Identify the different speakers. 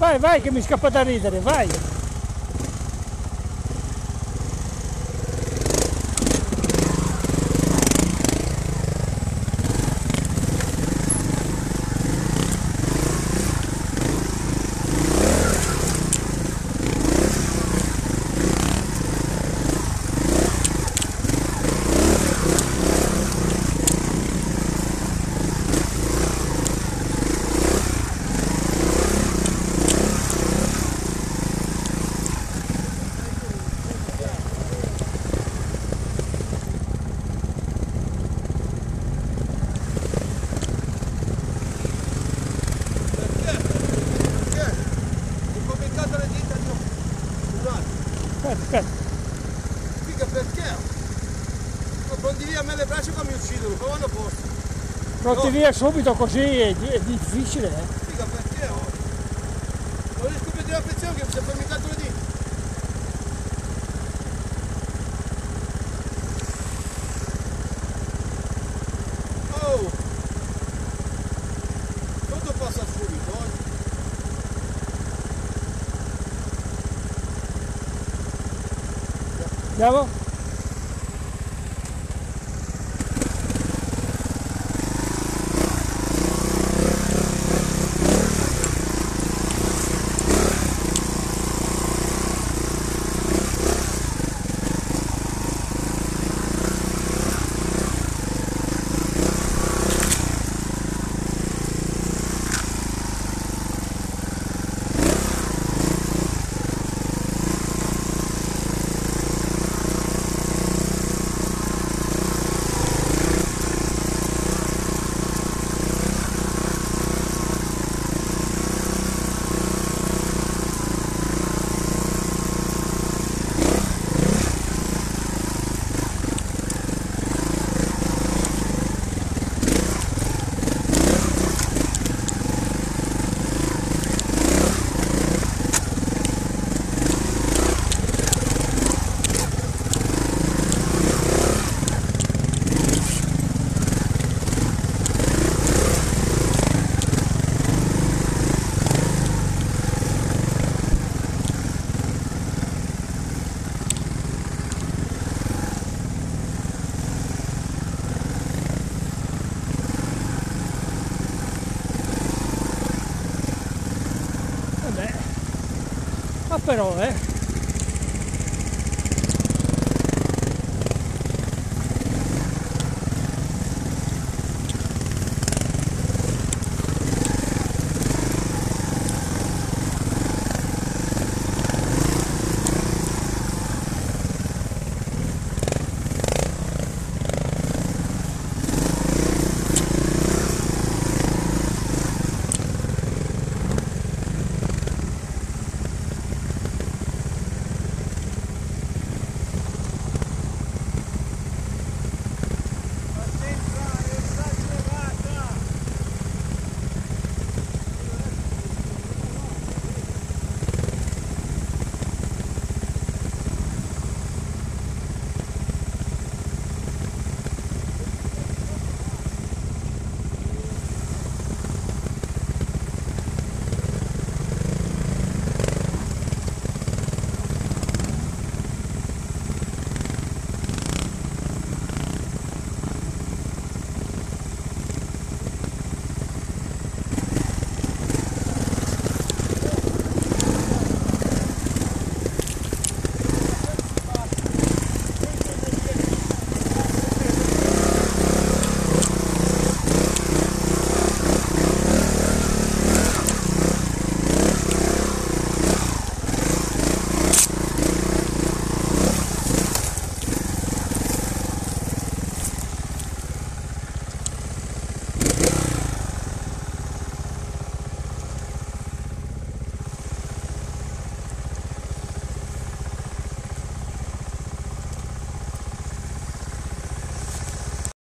Speaker 1: Vai, vai che mi scappa da ridere, vai! Aspetta.
Speaker 2: Figa perché? Ma pronti via a me le braccia che mi uccidono, come vanno a posto?
Speaker 1: Pronti via subito così è difficile,
Speaker 2: Figa perché? Non riesco a vedere la pressione che mi si è fermato le dita. Oh! Tutto passa subito,
Speaker 1: Andiamo? Ma però